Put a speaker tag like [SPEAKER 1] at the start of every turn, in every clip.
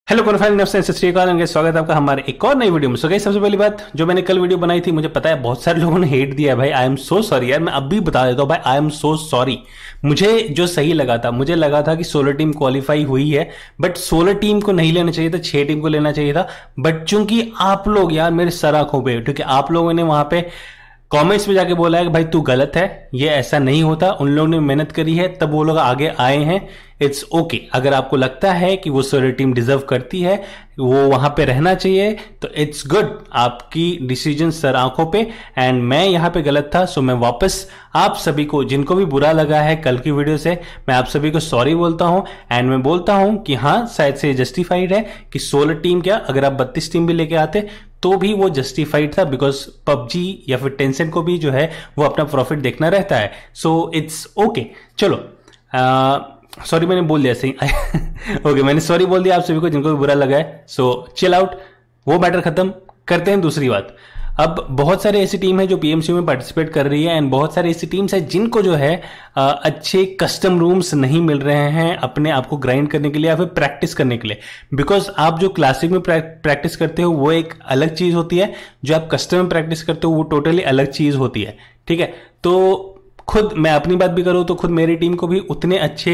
[SPEAKER 1] Hello conference नमस्ते सत श्री अकाल, स्वागत है आपका हमारे एक और नई वीडियो में। सो गाइस, सबसे पहली बात, जो मैंने कल वीडियो बनाई थी, मुझे पता है बहुत सारे लोगों ने हेट दिया है भाई। आई एम सो सॉरी यार, मैं अब भी बता देता हूँ भाई, आई एम सो सॉरी। मुझे जो सही लगा था, मुझे लगा था कि 16 टीम क्वालिफाई हुई है, बट 16 टीम को नहीं लेना चाहिए था, 6 टीम को लेना चाहिए था। बट चूंकि आप लोग यार मेरे सर आंखों पे, क्योंकि आप लोगों ने वहां पे कमेंट्स में जाके बोला है कि भाई तू गलत है, ये ऐसा नहीं होता, उन लोगों ने मेहनत करी है तब वो लोग आगे आए हैं। इट्स ओके अगर आपको लगता है कि वो सारी टीम डिजर्व करती है, वो वहां पे रहना चाहिए, तो इट्स गुड, आपकी डिसीजन सर आंखों पे। एंड मैं यहां पे गलत था, सो मैं वापस आप सभी को, जिनको भी बुरा लगा है कल की वीडियो से, मैं आप सभी को सॉरी बोलता हूं। एंड मैं बोलता हूं कि हाँ, शायद से जस्टिफाइड है कि 16 टीम क्या, अगर आप 32 टीम भी लेके आते तो भी वो जस्टिफाइड था, बिकॉज पबजी या फिर टेंसेंट को भी जो है वो अपना प्रॉफिट देखना रहता है। So it's okay. चलो सॉरी मैंने बोल दिया सही ओके मैंने सॉरी बोल दिया आप सभी को जिनको भी बुरा लगा है। सो चिल आउट, वो मैटर खत्म करते हैं। दूसरी बात, अब बहुत सारे ऐसी टीम है जो पीएमसीयू में पार्टिसिपेट कर रही है, एंड बहुत सारी ऐसी टीम्स है जिनको जो है अच्छे कस्टम रूम्स नहीं मिल रहे हैं अपने आप को ग्राइंड करने के लिए या फिर प्रैक्टिस करने के लिए। बिकॉज आप जो क्लासिक में प्रैक्टिस करते हो वो एक अलग चीज होती है, जो आप कस्टम में प्रैक्टिस करते हो वो टोटली अलग चीज होती है। ठीक है, तो खुद मैं अपनी बात भी करूं तो खुद मेरी टीम को भी उतने अच्छे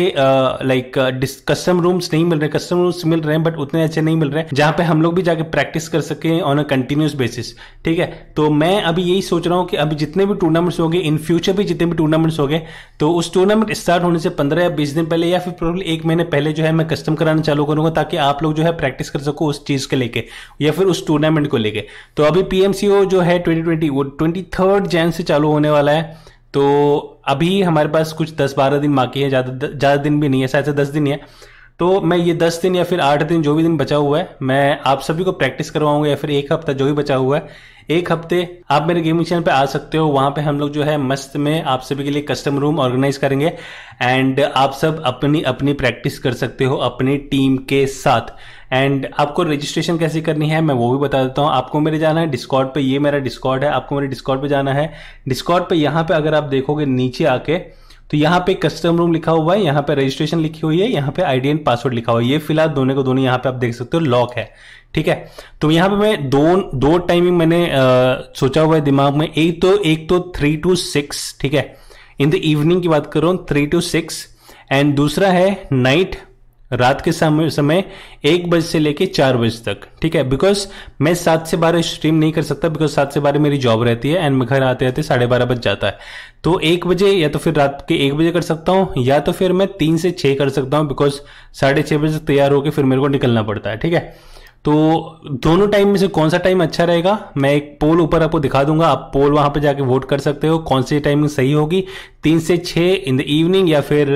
[SPEAKER 1] कस्टम रूम्स नहीं मिल रहे, कस्टम रूम्स मिल रहे हैं बट उतने अच्छे नहीं मिल रहे हैं जहां पे हम लोग भी जाके प्रैक्टिस कर सके ऑन अ कंटिन्यूस बेसिस। ठीक है, तो मैं अभी यही सोच रहा हूं कि अभी जितने भी टूर्नामेंट्स होंगे इन फ्यूचर भी, जितने भी टूर्नामेंट्स होंगे, तो उस टूर्नामेंट स्टार्ट होने से 15 या 20 दिन पहले या फिर प्रोबेबली 1 महीने पहले जो है मैं कस्टम कराना चालू करूंगा, ताकि आप लोग जो है प्रैक्टिस कर सको उस चीज के लेके या फिर उस टूर्नामेंट को लेके। तो अभी पीएमसीयू जो है 2020 वो 23 जैन से चालू होने वाला है। तो अभी हमारे पास कुछ 10-12 दिन बाकी है, ज्यादा दिन भी नहीं है, शायद से 10 दिन ही है। तो मैं ये 10 दिन या फिर 8 दिन, जो भी दिन बचा हुआ है, मैं आप सभी को प्रैक्टिस करवाऊंगा, या फिर 1 हफ्ता जो भी बचा हुआ है, 1 हफ्ते आप मेरे गेमिंग चैनल पे आ सकते हो। वहां पे हम लोग जो है मस्त में आप सभी के लिए कस्टम रूम ऑर्गेनाइज करेंगे, एंड आप सब अपनी अपनी प्रैक्टिस कर सकते हो अपनी टीम के साथ। एंड आपको रजिस्ट्रेशन कैसे करनी है मैं वो भी बता देता हूं। आपको मेरे जाना है डिस्कॉर्ड पे, ये मेरा डिस्कॉर्ड है, आपको मेरे डिस्कॉर्ड पे जाना है। डिस्कॉर्ड पे यहाँ पे अगर आप देखोगे नीचे आके, तो यहाँ पे कस्टम रूम लिखा हुआ है, यहाँ पे रजिस्ट्रेशन लिखी हुई है, यहाँ पे आईडी एंड पासवर्ड लिखा हुआ है। ये फिलहाल दोनों को दोनों यहाँ पे आप देख सकते हो लॉक है। ठीक है, तो यहाँ पे मैं दो टाइमिंग मैंने सोचा हुआ है दिमाग में। एक तो 3 to 6, ठीक है, इन द इवनिंग की बात कर रहा हूँ, 3 to 6। एंड दूसरा है नाइट, रात के समय 1 बजे से लेके 4 बजे तक। ठीक है, बिकॉज मैं 7 से 12 स्ट्रीम नहीं कर सकता, बिकॉज 7 से 12 मेरी जॉब रहती है, एंड मैं घर आते आते 12:30 बज जाता है। तो 1 बजे या तो फिर रात के 1 बजे कर सकता हूं, या तो फिर मैं 3 से 6 कर सकता हूं, बिकॉज 6:30 बजे तैयार होकर फिर मेरे को निकलना पड़ता है। ठीक है, तो दोनों टाइम में से कौन सा टाइम अच्छा रहेगा, मैं एक पोल ऊपर आपको दिखा दूंगा, आप पोल वहां पे जाके वोट कर सकते हो कौन सी टाइमिंग सही होगी, 3 से 6 इन द इवनिंग, या फिर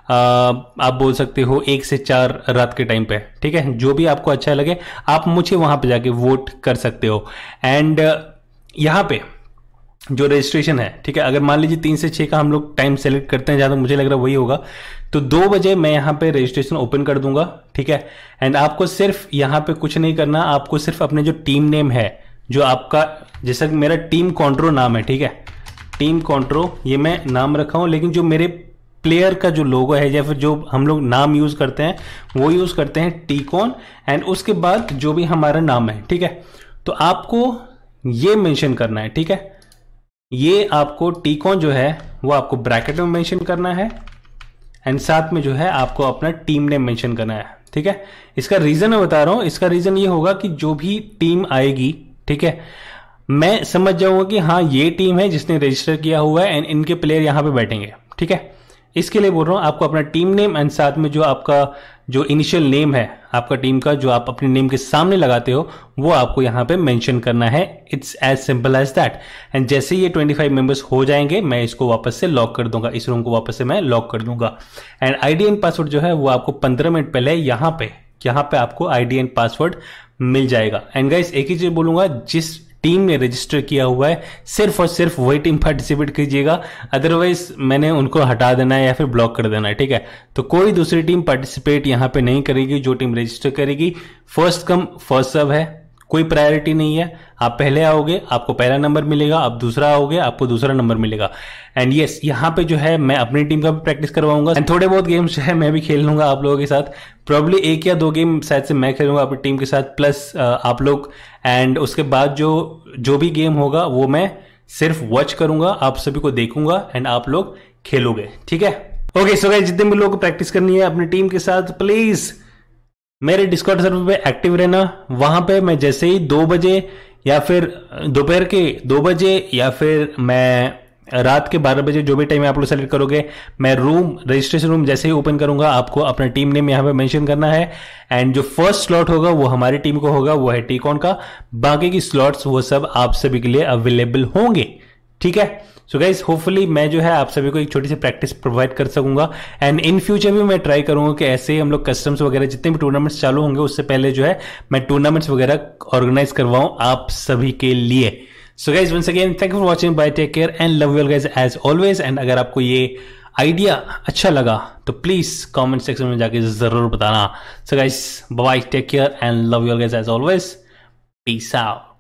[SPEAKER 1] आप बोल सकते हो 1 से 4 रात के टाइम पे। ठीक है, जो भी आपको अच्छा लगे आप मुझे वहां पे जाके वोट कर सकते हो। एंड यहाँ पे जो रजिस्ट्रेशन है, ठीक है, अगर मान लीजिए 3 से 6 का हम लोग टाइम सेलेक्ट करते हैं, ज्यादा मुझे लग रहा है वही होगा, तो 2 बजे मैं यहाँ पे रजिस्ट्रेशन ओपन कर दूंगा। ठीक है, एंड आपको सिर्फ यहाँ पे कुछ नहीं करना, आपको सिर्फ अपने जो टीम नेम है, जो आपका, जैसा कि मेरा टीम कॉन्ट्रो नाम है, ठीक है, टीम कॉन्ट्रो ये मैं नाम रखा हूं, लेकिन जो मेरे प्लेयर का जो लोगो है या फिर जो हम लोग नाम यूज करते हैं वो यूज करते हैं टीकॉन, एंड उसके बाद जो भी हमारा नाम है। ठीक है, तो आपको ये मेंशन करना है। ठीक है, ये आपको टीकॉन जो है वो आपको ब्रैकेट में मेंशन करना है, एंड साथ में जो है आपको अपना टीम नेम मेंशन करना है। ठीक है, इसका रीजन मैं बता रहा हूं, इसका रीजन ये होगा कि जो भी टीम आएगी, ठीक है, मैं समझ जाऊंगा कि हाँ ये टीम है जिसने रजिस्टर किया हुआ है, एंड इनके प्लेयर यहां पे बैठेंगे। ठीक है, इसके लिए बोल रहा हूं, आपको अपना टीम नेम एंड साथ में जो आपका जो इनिशियल नेम है आपका टीम का, जो आप अपने नेम के सामने लगाते हो, वो आपको यहां पे मेंशन करना है। It's as simple as that. And जैसे ये 25 मेंबर्स हो जाएंगे, मैं इसको वापस से लॉक कर दूंगा, इस रूम को वापस से मैं लॉक कर दूंगा। एंड आईडी एंड पासवर्ड जो है वो आपको 15 मिनट पहले यहां पे आपको आईडी एंड पासवर्ड मिल जाएगा। एंड गाइस, एक ही चीज बोलूंगा, जिस टीम ने रजिस्टर किया हुआ है सिर्फ और सिर्फ वही टीम पार्टिसिपेट कीजिएगा, अदरवाइज मैंने उनको हटा देना है या फिर ब्लॉक कर देना है। ठीक है, तो कोई दूसरी टीम पार्टिसिपेट यहां पे नहीं करेगी, जो टीम रजिस्टर करेगी फर्स्ट कम फर्स्ट सर्व है, कोई प्रायोरिटी नहीं है। आप पहले आओगे आपको पहला नंबर मिलेगा, आप दूसरा आओगे आपको दूसरा नंबर मिलेगा। एंड यस, यहाँ पे जो है मैं अपनी टीम का भी प्रैक्टिस करवाऊंगा एंड थोड़े बहुत गेम्स जो है मैं भी खेल लूंगा आप लोगों के साथ। प्रॉब्ली 1 या 2 गेम शायद से मैं खेलूंगा अपनी टीम के साथ प्लस आप लोग। एंड उसके बाद जो भी गेम होगा वो मैं सिर्फ वॉच करूंगा, आप सभी को देखूंगा एंड आप लोग खेलोगे, ठीक है। ओके सो गाइस, जितने भी लोगों को प्रैक्टिस करनी है अपनी टीम के साथ प्लीज मेरे डिस्कॉर्ड सर्वर पे एक्टिव रहना। वहां पे मैं जैसे ही 2 बजे या फिर दोपहर के 2 बजे या फिर मैं रात के 12 बजे, जो भी टाइम आप लोग सेलेक्ट करोगे, मैं रजिस्ट्रेशन रूम जैसे ही ओपन करूंगा आपको अपना टीम नेम यहाँ पे मेंशन करना है। एंड जो फर्स्ट स्लॉट होगा वो हमारी टीम को होगा, वो है टीकॉन का। बाकी की स्लॉट्स वो सब आप सभी के लिए अवेलेबल होंगे, ठीक है। सो गाइज होपफुली मैं जो है आप सभी को एक छोटी सी प्रैक्टिस प्रोवाइड कर सकूंगा एंड इन फ्यूचर भी मैं ट्राई करूंगा कि ऐसे ही हम लोग कस्टम्स वगैरह जितने भी टूर्नामेंट्स चालू होंगे उससे पहले जो है मैं टूर्नामेंट्स वगैरह ऑर्गेनाइज करवाऊं आप सभी के लिए। So guys once again thank you for watching, bye, take care and love you guys as always. And अगर आपको ये आइडिया अच्छा लगा तो प्लीज कॉमेंट सेक्शन में जाके जरूर बताना। So guys bye, take care and love you guys as always, peace out.